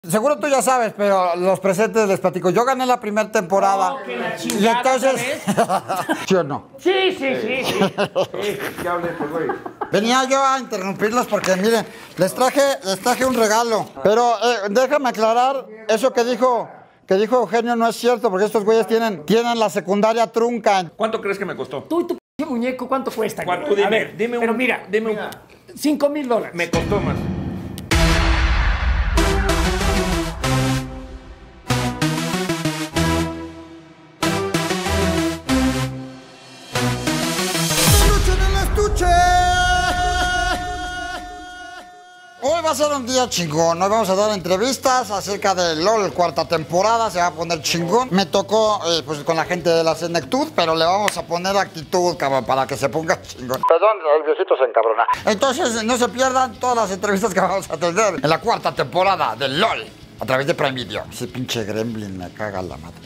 Seguro tú ya sabes, pero los presentes les platico. Yo gané la primera temporada. Oh, que la Y chingada, entonces... ¿Sí o no? Sí. ¿Qué hables, pues, güey? Venía yo a interrumpirlos porque, miren, les traje un regalo. Pero déjame aclarar, eso que dijo Eugenio no es cierto, porque estos güeyes tienen la secundaria trunca. ¿Cuánto crees que me costó? Tú y tu p muñeco, ¿cuánto cuesta? ¿Cuánto? A ver, pero mira, $5,000. Me costó más. Hoy va a ser un día chingón, hoy vamos a dar entrevistas acerca de LOL, cuarta temporada, se va a poner chingón. Me tocó pues con la gente de la Senectud, pero le vamos a poner actitud, cabrón, para que se ponga chingón. Perdón, el viejito se encabrona. Entonces no se pierdan todas las entrevistas que vamos a tener en la cuarta temporada de LOL, a través de Prime Video. Ese pinche gremlin me caga la madre.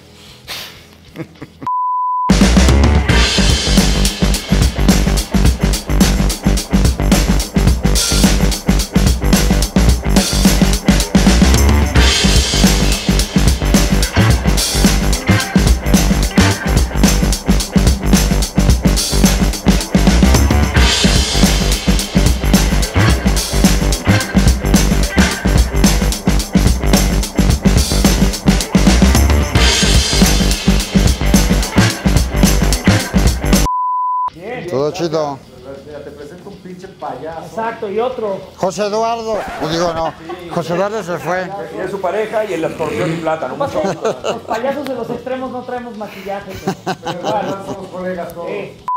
Todo chido. Te presento un pinche payaso. Exacto, y otro. José Eduardo. Pues digo, no. José Eduardo se fue. Y es su pareja y el escorpión y plátano. Mucho gusto. Los payasos de los extremos no traemos maquillaje. Pero igual, somos colegas todos.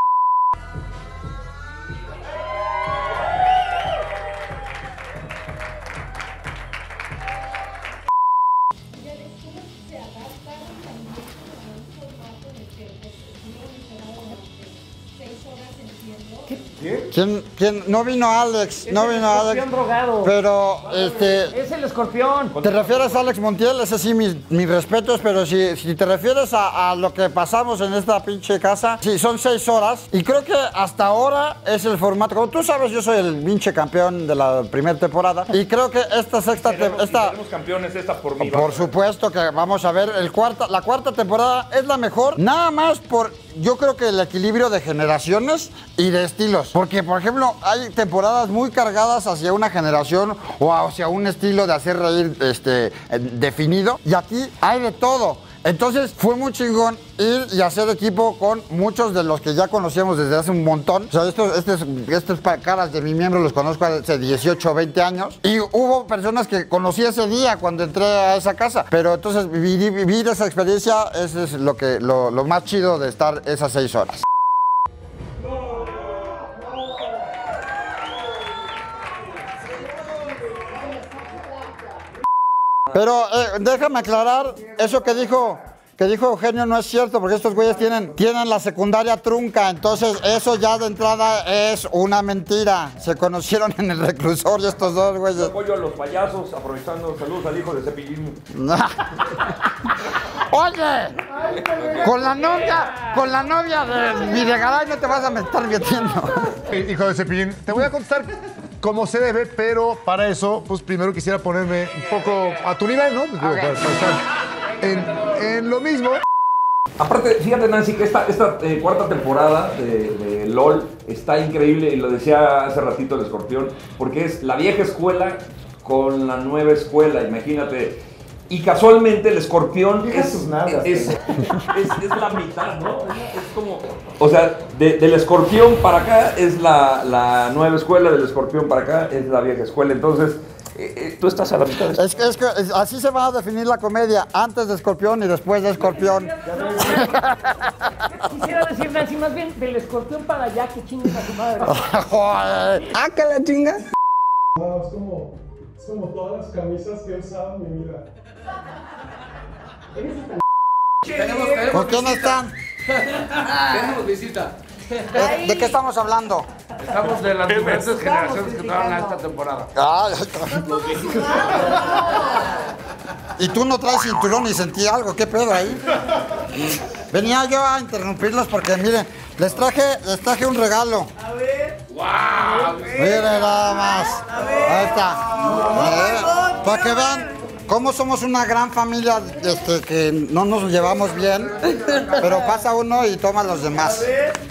¿Quién? No vino Alex, no vino Alex. Escorpión drogado. Pero, Es el escorpión. ¿te refieres a Alex Montiel? Ese sí, mis respetos, pero si te refieres a lo que pasamos en esta pinche casa, sí, son 6 horas. Y creo que hasta ahora es el formato. Como tú sabes, yo soy el pinche campeón de la primera temporada. Y creo que esta sexta temporada... Seremos campeones esta por mí. Por supuesto que vamos a ver la cuarta temporada es la mejor, nada más por, yo creo que el equilibrio de generaciones y de estilos. Porque, por ejemplo, hay temporadas muy cargadas hacia una generación o hacia un estilo de hacer reír definido. Y aquí hay de todo. Entonces fue muy chingón ir y hacer equipo con muchos de los que ya conocíamos desde hace un montón. O sea, estos caras de mi miembro los conozco hace 18 o 20 años. Y hubo personas que conocí ese día cuando entré a esa casa. Pero entonces vivir esa experiencia es lo más chido de estar esas 6 horas. Pero déjame aclarar, eso que dijo Eugenio no es cierto, porque estos güeyes tienen la secundaria trunca, entonces eso ya de entrada es una mentira. Se conocieron en el reclusorio estos dos güeyes. Apoyo a los payasos, aprovechando saludos al hijo de Cepillín. Oye, con la novia de Videgaray no te vas a estar metiendo. Hijo de Cepillín, te voy a contestar como se debe, pero para eso, pues primero quisiera ponerme un poco a tu nivel, ¿no? Pues, digo, para estar en lo mismo. Aparte, fíjate, Nancy, que esta cuarta temporada de LOL está increíble, y lo decía hace ratito el escorpión, porque es la vieja escuela con la nueva escuela, imagínate. Y casualmente el escorpión es la mitad, ¿no? Es como... O sea, del escorpión para acá es la nueva escuela, del escorpión para acá es la vieja escuela. Entonces, tú estás a la mitad. Es que así se va a definir la comedia, antes de escorpión y después de escorpión. Quisiera decir, Nancy, más bien del escorpión para allá, que chingues a tu madre. Joder. ¡Ah, que la chinga! No, es como todas las camisas que he usado en mi vida. ¿Con quién están? Tenemos visita. ¿De qué estamos hablando? Estamos de las diferentes generaciones que entraron a esta temporada. Y tú no traes cinturón y sentí algo, ¿qué pedo ahí? Venía yo a interrumpirlos porque, miren, les traje un regalo. A ver. ¡Wow! Miren nada más. Ahí está. Para que vean cómo somos una gran familia que no nos llevamos bien, pero pasa uno y toma a los demás.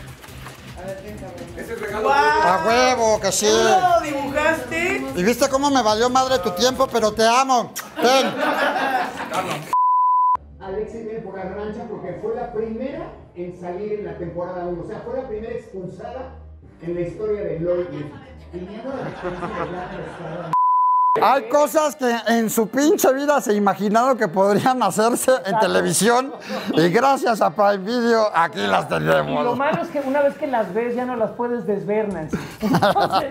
A huevo, que sí. ¿Cómo dibujaste? Y viste cómo me valió madre tu tiempo, pero te amo. Ven. Alexis viene por la rancha porque fue la primera en salir en la temporada 1. O sea, fue la primera expulsada en la historia de LOL. Hay cosas que en su pinche vida se imaginaron que podrían hacerse en televisión y gracias a Prime Video aquí las Y lo tenemos. malo es que una vez que las ves ya no las puedes desver, Nancy. Entonces,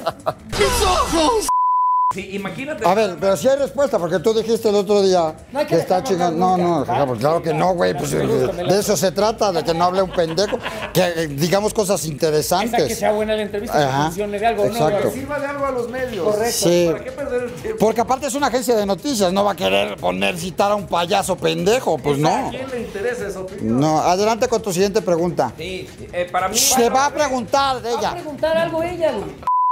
Sí, imagínate. A ver, pero si hay respuesta, porque tú dijiste el otro día que está chingando. No, claro que no, güey. Pues de eso se trata, de que no hable un pendejo, que digamos cosas interesantes. Que sea buena la entrevista, que funcione de algo, exacto. ¿no? Que sirva de algo a los medios. Correcto. Sí. ¿Para qué perder el tiempo? Porque aparte es una agencia de noticias, no va a querer citar a un payaso pendejo, pues ¿A no. quién le interesa esa opinión? No, adelante con tu siguiente pregunta. Sí, para mí. Se va a preguntar de va a ella. preguntar algo ella, güey.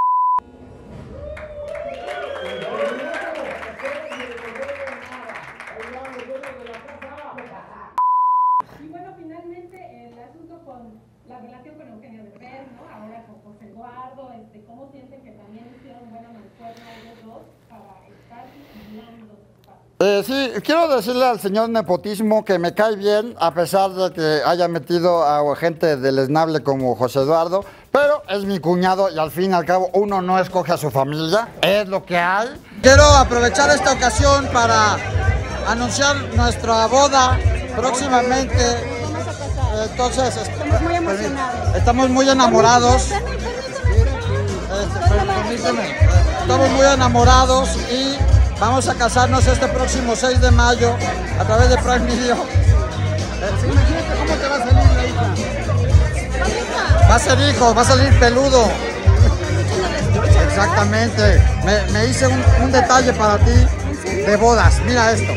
Y bueno, finalmente el asunto con la relación con Eugenio Derbez, ¿no? Ahora con José Eduardo, ¿cómo sienten que también hicieron buena mancuerna ellos dos para estar vigilando? Sí, quiero decirle al señor Nepotismo que me cae bien, a pesar de que haya metido a gente deleznable como José Eduardo, pero es mi cuñado y al fin y al cabo uno no escoge a su familia, es lo que hay. Quiero aprovechar esta ocasión para anunciar nuestra boda próximamente. Entonces, Estamos muy emocionados. estamos muy enamorados. Permíteme. Estamos muy enamorados y vamos a casarnos este próximo 6 de mayo a través de Prime Video. Imagínate cómo te va a salir la hija. Va a ser hijo, va a salir peludo. Exactamente. Me hice un detalle para ti de bodas. Mira esto.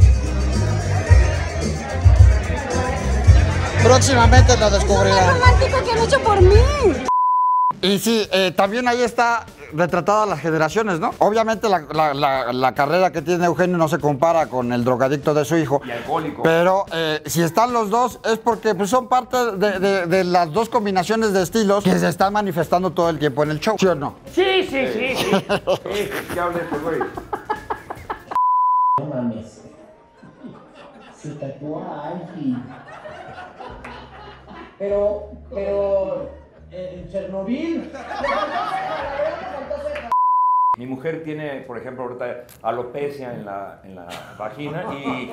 Próximamente lo descubrirán. ¡Qué romántico que han hecho por mí! Y sí, también ahí está retratada las generaciones, ¿no? Obviamente la carrera que tiene Eugenio no se compara con el drogadicto de su hijo. Y alcohólico. Pero si están los dos es porque pues, son parte de las dos combinaciones de estilos que se están manifestando todo el tiempo en el show, ¿sí o no? Sí. ¿Qué hables, pues, güey? No mames. Se tatúa a alguien. Pero, en Chernobyl. Mi mujer tiene, por ejemplo, ahorita alopecia en la vagina y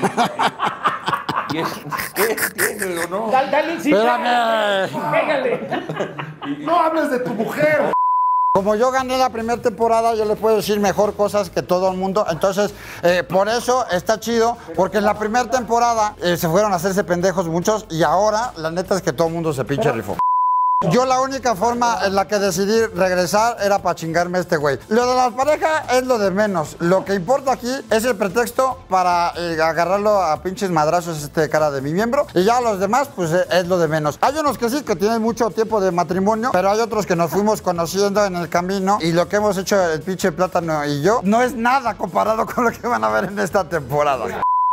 es, ¿qué tiene o no? Dale, sí. Espérame. Pégale. No hables de tu mujer. Como yo gané la primera temporada, yo le puedo decir mejor cosas que todo el mundo. Entonces, por eso está chido, porque en la primera temporada se fueron a hacerse pendejos muchos y ahora la neta es que todo el mundo se pinche rifó. Yo la única forma en la que decidí regresar era para chingarme a este güey. Lo de las parejas es lo de menos. Lo que importa aquí es el pretexto para agarrarlo a pinches madrazos cara de mi miembro. Y ya los demás, pues es lo de menos. Hay unos que sí, que tienen mucho tiempo de matrimonio, pero hay otros que nos fuimos conociendo en el camino. Y lo que hemos hecho el pinche Plátano y yo no es nada comparado con lo que van a ver en esta temporada.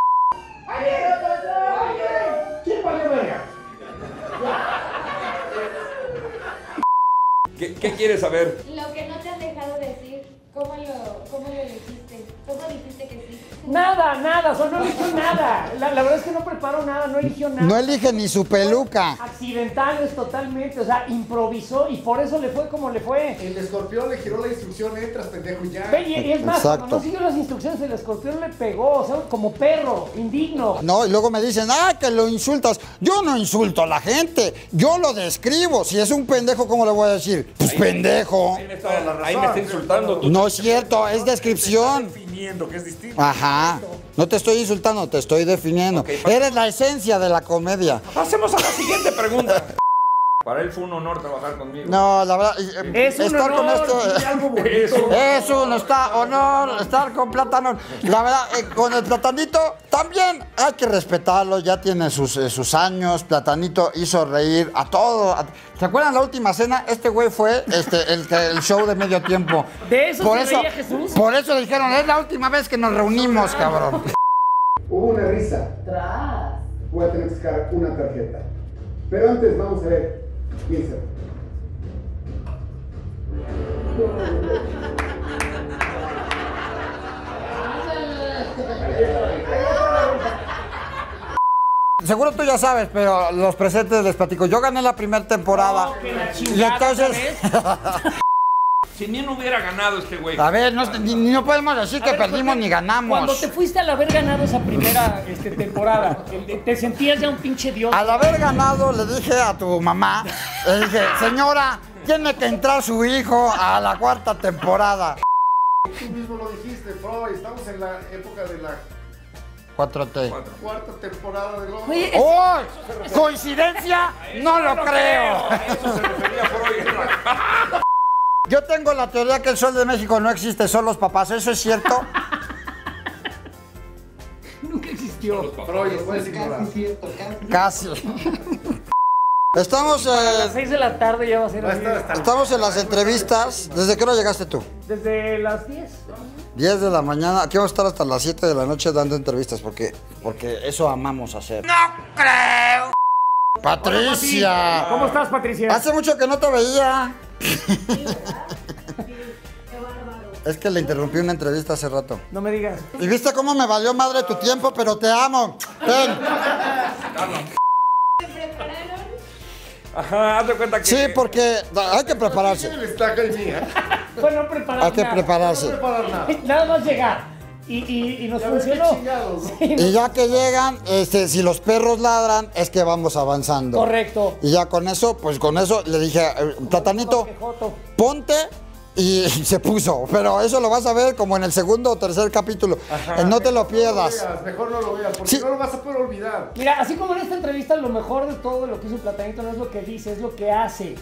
¿Qué quieres saber? Lo que no te han dejado decir, ¿cómo lo dijiste? ¿Cómo dijiste que sí? Nada, o sea, no eligió nada. La verdad es que no preparó nada, no eligió nada. No elige ni su peluca. Accidentales totalmente, o sea, improvisó y por eso le fue como le fue. El escorpión le giró la instrucción, entras, pendejo, y ya. Ve, y es más, Exacto. cuando no siguió las instrucciones, el escorpión le pegó, o sea, como perro, indigno. No, y luego me dicen, que lo insultas. Yo no insulto a la gente, yo lo describo. Si es un pendejo, ¿cómo le voy a decir? Pues pendejo. Ahí me está insultando. Tú. No es cierto, es descripción. Definiendo, que es distinto. Ajá. No te estoy insultando, te estoy definiendo. Ok, Eres la esencia de la comedia. Pasemos a la siguiente pregunta. Para él fue un honor trabajar conmigo. No, la verdad, Es un estar con honor, este... dile algo bonito. Es un honor estar con Plátano. La verdad, con el Platanito también hay que respetarlo, ya tiene sus años. Platanito hizo reír a todos. ¿Se acuerdan la última cena? Este güey fue el show de medio tiempo. ¿De eso se reía Jesús? Por eso le dijeron, es la última vez que nos reunimos, cabrón. Hubo una risa. Voy a tener que sacar una tarjeta. Pero antes vamos a ver. Piensa. Seguro tú ya sabes, pero los presentes les platico. Yo gané la primera temporada. Oh, que la Y chingada entonces... Si ni no hubiera ganado este güey. A ver, no podemos decir que A ver, perdimos porque ni ganamos. Cuando te fuiste al haber ganado esa primera temporada, ¿te sentías ya un pinche dios? Al haber ganado, le dije a tu mamá, le dije, señora, tiene que entrar su hijo a la 4ª temporada. Tú mismo lo dijiste, Freud, estamos en la época de la 4T. 4ª temporada de LOL. Oye, ¡Oh! ¿Coincidencia? No lo creo. A eso se refería Freud. Yo tengo la teoría que el Sol de México no existe, son los papás. ¿Eso es cierto? nunca existió. Freud, puedes ignorar. Casi. Estamos, A las 6 de la tarde ya va a ser así. estamos en las entrevistas. ¿Desde qué hora llegaste tú? Desde las 10. 10 de la mañana. Aquí vamos a estar hasta las 7 de la noche dando entrevistas porque eso amamos hacer. ¡No creo! ¡Patricia! ¿Cómo estás, Patricia? Hace mucho que no te veía. Es que le interrumpí una entrevista hace rato. No me digas. ¿Y viste cómo me valió madre tu tiempo? Pero te amo. Ven. ¿Se prepararon? Ajá, haz de cuenta que... Sí, porque hay que prepararse. Estaca y mía. Bueno, preparar Hay que nada. prepararse. No preparar nada. Nada más llegar. Y nos Ya ves qué funcionó. chingados, ¿no? Sí, Y ya que llegan, si los perros ladran, es que vamos avanzando. correcto. Y ya con eso, pues con eso le dije, Platanito, Joto. ponte. Y se puso, pero eso lo vas a ver como en el 2º o 3er capítulo. No te lo pierdas. Mejor no lo veas, porque Sí. no lo vas a poder olvidar. Mira, así como en esta entrevista, lo mejor de todo lo que hizo Platanito no es lo que dice, es lo que hace.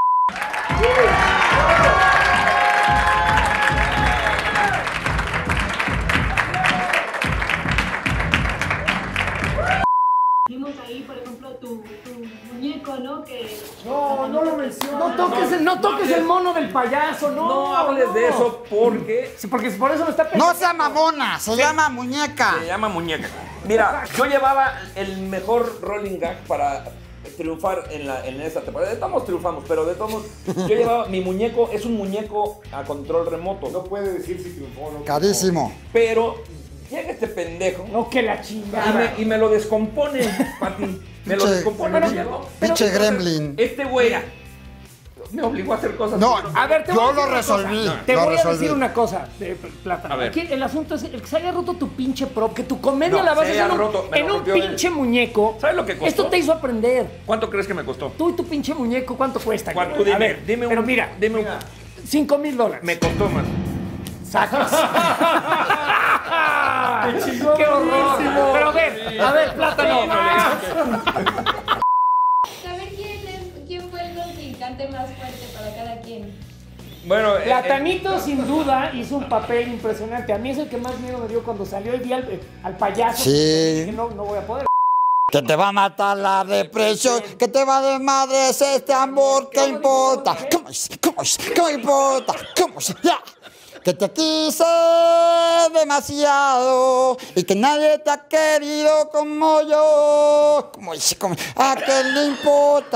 Vimos ahí, por ejemplo, tu muñeco, ¿no? Que No lo menciones. No toques el mono del payaso, no. No hables de eso porque Sí, porque por eso lo está pensando. No sea mamona, se llama muñeca. se llama muñeca. Mira, yo llevaba el mejor rolling gag para triunfar en esta temporada. Estamos triunfamos, pero de todos modos, yo llevaba mi muñeco, es un muñeco a control remoto. No puede decir si triunfó o no. Carísimo. Pero llega este pendejo No, que la chingada. y me lo descompone, Pati. Me lo Pinche- descompone. Bueno, muñeco. Pinche Entonces, gremlin. Este güey me obligó a hacer cosas. No, A ver, te voy a yo decir lo una resolví. cosa. Te lo voy a resolví. decir una cosa, Plata. A ver. Aquí el asunto es el que se haya roto tu pinche prop, que tu comedia No, la vas a se hacer haya en un- roto, me lo en un rompió él. pinche muñeco. ¿Sabes lo que costó? Esto te hizo aprender. ¿Cuánto crees que me costó? Tú y tu pinche muñeco, ¿cuánto cuesta? ¿Cuánto? güey? A Dime, ver, dime pero un- mira, dime un- $5,000. Me costó más. Sacas. ¡Qué horror! Pero a ver, Plátano. saber quién fue el contrincante más fuerte para cada quien. Bueno, Platanito sin duda hizo un papel impresionante. A mí es el que más miedo me dio cuando salió y vi al payaso. Sí. Dije, no voy a poder. Que te va a matar la depresión, que te va de madres este amor, ¿qué importa? ¿Cómo importa? Ya. Que te quise demasiado y que nadie te ha querido como yo. ¿A qué le importa?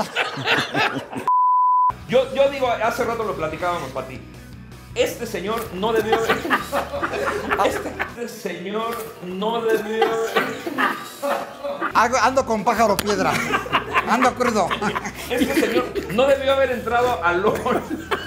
Yo digo, hace rato lo platicábamos, Pati. Este señor no debió haber... Este señor no debió haber... Ando con pájaro piedra. Ando crudo. Este señor no debió haber entrado al LOL.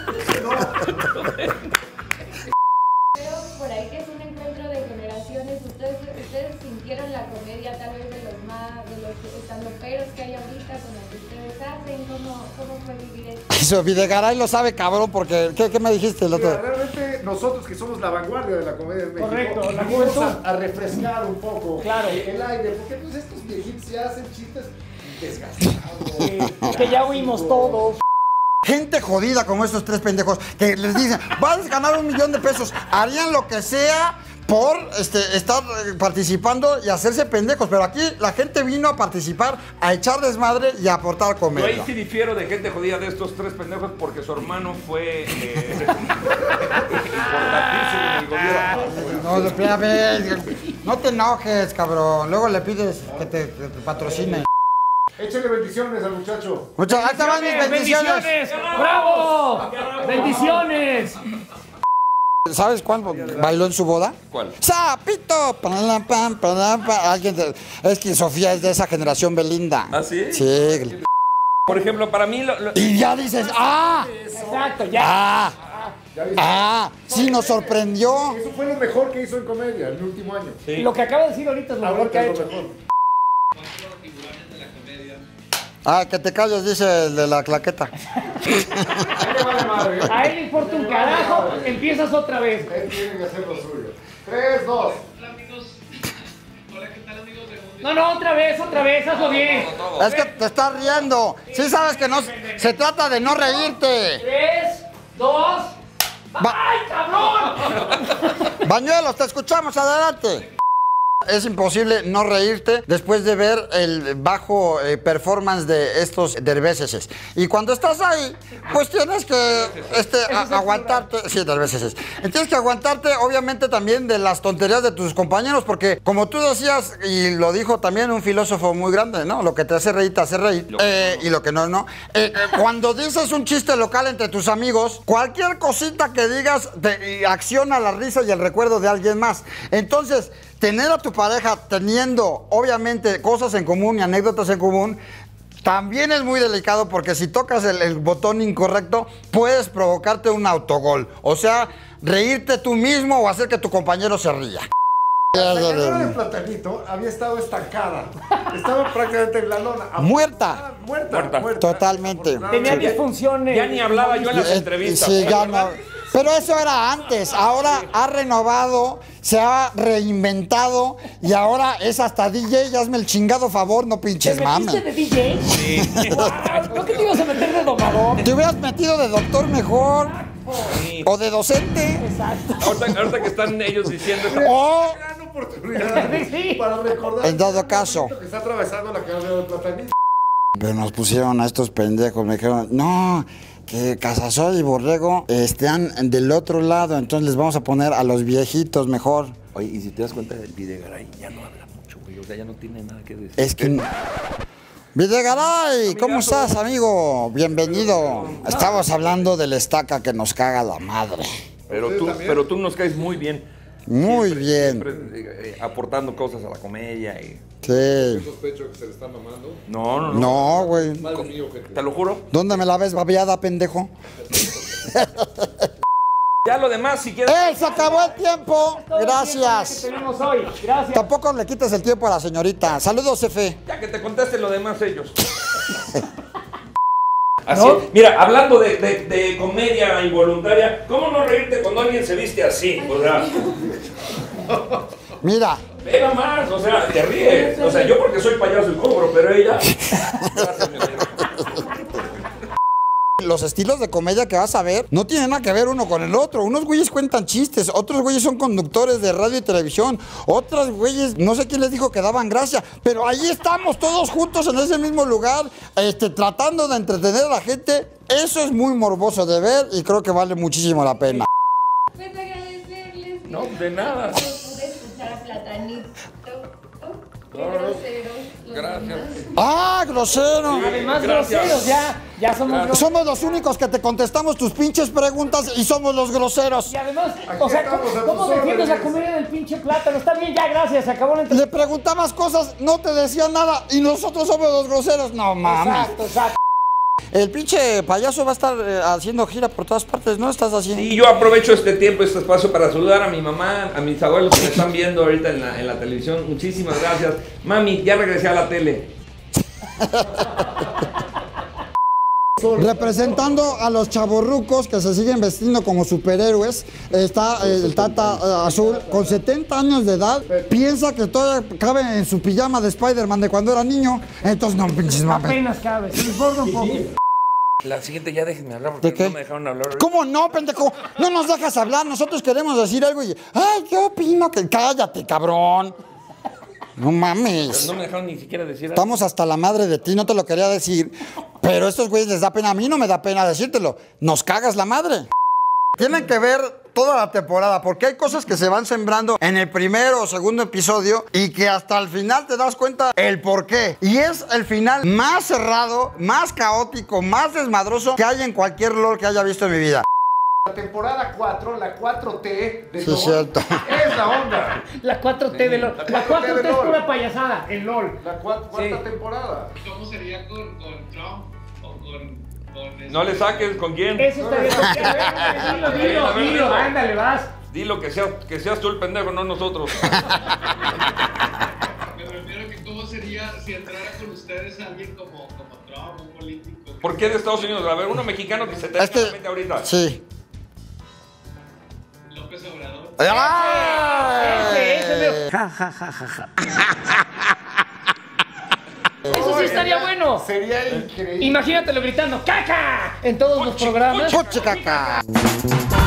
Creo por ahí que es un encuentro de generaciones. Ustedes sintieron la comedia tal vez de los estandoperos que hay ahorita con lo que ustedes hacen. ¿Cómo fue vivir esto? Eso, Videgaray lo sabe, cabrón, porque... ¿Qué me dijiste el otro? Mira, realmente que nosotros que somos la vanguardia de la comedia en México, Correcto, la venimos juventud. a refrescar un poco Claro. el aire, porque pues estos viejitos ya hacen chistes desgastados. Que ya oímos todos. Gente jodida como estos tres pendejos que les dicen, vas a ganar $1 millón de pesos, harían lo que sea por estar participando y hacerse pendejos, pero aquí la gente vino a participar, a echar desmadre y a aportar Yo comedia. ahí sí difiero de gente jodida de estos tres pendejos porque su hermano fue importantísimo en el gobierno. No, espérame, no te enojes, cabrón, luego le pides que te patrocine. Échale bendiciones al muchacho. Muchas gracias, van mis bendiciones. ¡Bendiciones! ¡Bravo! ¡Bendiciones! ¿Sabes cuándo bailó en su boda? ¿Cuál? ¡Sapito! Pam, pam, pam, pam. Es que Sofía es de esa generación Belinda. ¿Ah, sí? Sí. Por ejemplo, para mí... Y ya dices, ¡ah! Exacto, ya. Sí, nos sorprendió. Eso fue lo mejor que hizo en comedia el último año. Sí. Lo que acaba de decir ahorita es lo mejor que ha Ahorita es hecho. lo mejor. Que te calles, dice el de la claqueta. A él le importa un carajo, empiezas otra vez. Él tiene que hacer lo suyo. 3, 2. No, otra vez, hazlo bien. Es que te estás riendo. Sí sabes que no se trata de no reírte. 3, 2. ¡Ay, cabrón! Bañuelos, te escuchamos, adelante. Es imposible no reírte después de ver el bajo performance de estos derbeces. Y cuando estás ahí, pues tienes que aguantarte. Sí, derbeces. Tienes que aguantarte, obviamente, también de las tonterías de tus compañeros, porque como tú decías, y lo dijo también un filósofo muy grande, ¿no? Lo que te hace reír, te hace reír. Y lo que no, no. Cuando dices un chiste local entre tus amigos, cualquier cosita que digas te acciona la risa y el recuerdo de alguien más. Entonces, tener a tu pareja teniendo, obviamente, cosas en común y anécdotas en común, también es muy delicado porque si tocas el botón incorrecto, puedes provocarte un autogol. O sea, reírte tú mismo o hacer que tu compañero se ría. La carrera de Platanito había estado estancada. Estaba prácticamente en la lona. Muerta. Muerta. Totalmente. Tenía disfunciones. Ya ni hablaba yo en las entrevistas. Sí, ya no. Pero eso era antes, ahora ha renovado, se ha reinventado y ahora es hasta DJ, ya hazme el chingado favor, no pinches ¿Te metiste mami. de DJ? Sí. Wow, ¿no que te ibas a meter de domador? Te hubieras metido de doctor mejor, Sí. o de docente, Exacto. Ahorita que están ellos diciendo... o Gran oportunidad Sí. para recordar en dado caso. que está atravesando la carrera de Platanito. Pero nos pusieron a estos pendejos, me dijeron, no, que Casasoy y Borrego están del otro lado, entonces les vamos a poner a los viejitos mejor. Oye, y si te das cuenta, el Videgaray ya no habla mucho, güey. O sea, ya no tiene nada que decir. Es que... Videgaray, ¿cómo estás, amigo? Bienvenido. Estamos hablando del estaca que nos caga la madre. Pero tú nos caes muy bien. Muy bien. Siempre, aportando cosas a la comedia. Y... Sí. Sospecho que se le está mamando. No. No, güey. Madre mía, gente. Te lo juro. ¿Dónde me la ves babeada, pendejo? Ya lo demás, si quieres... ¡Se acabó el tiempo! Todo el tiempo Gracias. que tenemos hoy. Gracias. Tampoco le quites el tiempo a la señorita. Saludos, Efe. Ya que te conteste lo demás ellos. Así, mira, hablando de comedia involuntaria, ¿cómo no reírte cuando alguien se viste así? O sea, Mira, ve nada más, o sea, te ríes. O sea, yo porque soy payaso y cobro, pero ella... Gracias, mi amigo. los estilos de comedia que vas a ver no tienen nada que ver uno con el otro. Unos güeyes cuentan chistes, otros güeyes son conductores de radio y televisión, otros güeyes, no sé quién les dijo que daban gracia, pero ahí estamos todos juntos en ese mismo lugar, tratando de entretener a la gente. Eso es muy morboso de ver y creo que vale muchísimo la pena. Pues agradecerles. No, de nada. Pude escuchar a Platanito. Qué groseros. Gracias. ¡Ah, grosero! Además, Gracias. groseros, ya somos groseros. Somos los únicos que te contestamos tus pinches preguntas y somos los groseros. Y además, o sea, ¿cómo defiendes la comedia del pinche plátano? Está bien, ya, gracias, se acabó la Le entrevista. preguntabas cosas, no te decían nada y nosotros somos los groseros. No mames. Exacto. El pinche payaso va a estar haciendo gira por todas partes, ¿no? ¿Estás haciendo? Y yo aprovecho este tiempo, este espacio para saludar a mi mamá, a mis abuelos que me están viendo ahorita en la televisión. Muchísimas gracias. Mami, ya regresé a la tele. Representando a los chavorrucos que se siguen vestiendo como superhéroes, está el Tata Azul con 70 años de edad. Piensa que todavía cabe en su pijama de Spider-Man de cuando era niño. Entonces no, pinches mames. Apenas cabe, se desborda un poco. La siguiente ya déjenme hablar porque ¿De qué? no me dejaron hablar. ¿Cómo no, pendejo? No nos dejas hablar, nosotros queremos decir algo y... Ay, ¿qué opino? Que cállate, cabrón. No mames. No me dejaron ni siquiera decir algo. Estamos hasta la madre de ti, no te lo quería decir. Pero a estos güeyes les da pena, a mí no me da pena decírtelo. Nos cagas la madre. Tienen que ver toda la temporada, porque hay cosas que se van sembrando en el primero o segundo episodio y que hasta el final te das cuenta el por qué. Y es el final más cerrado, más caótico, más desmadroso que hay en cualquier LOL que haya visto en mi vida. La temporada 4, la 4T de Sí, LOL, cierto. es la onda. La 4T de LOL. La 4T es pura payasada, el LOL. La cuarta temporada. ¿Cómo sería con Trump o con No le saques con quién. Eso está bien. Dilo, ándale, vas. Dilo que seas tú el pendejo, no nosotros. Me refiero a que cómo sería si entrara con ustedes alguien como Trump, un político. ¿Por qué de Estados Unidos? A ver, uno mexicano que se te viene a la mente ahorita. Sí. López Obrador. Ese. Eso sí estaría bueno. Sería increíble. Imagínatelo gritando ¡caca! En todos los programas. ¡Puche caca!